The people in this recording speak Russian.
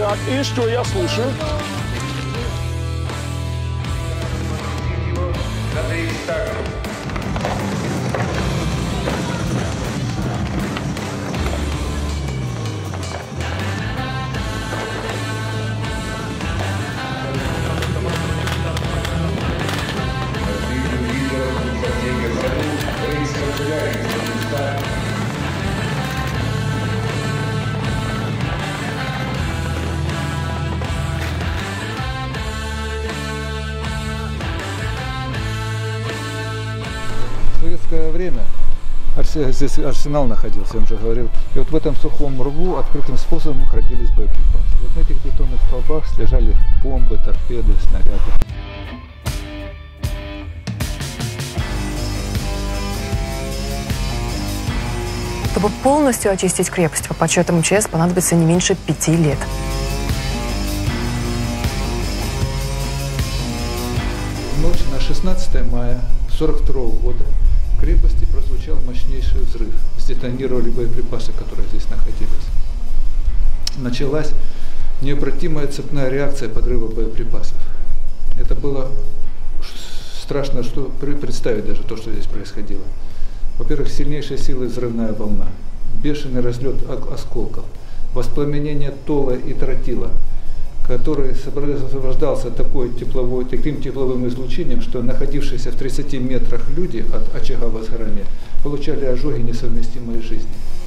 Так, и что я слушаю? В советское время здесь арсенал находился, я уже говорил. И вот в этом сухом рву открытым способом хранились боеприпасы. Вот на этих бетонных столбах лежали бомбы, торпеды, снаряды. Чтобы полностью очистить крепость, по подсчетам МЧС понадобится не меньше 5 лет. В ночь на 16 мая 1942 года в крепости прозвучал мощнейший взрыв. Сдетонировали боеприпасы, которые здесь находились. Началась необратимая цепная реакция подрыва боеприпасов. Это было страшно представить даже то, что здесь происходило. Во-первых, сильнейшая сила взрывная волна, бешеный разлет осколков, воспламенение тола и тротила, который сопровождался таким тепловым излучением, что находившиеся в 30 метрах люди от очага возгорания получали ожоги, несовместимые с жизнью.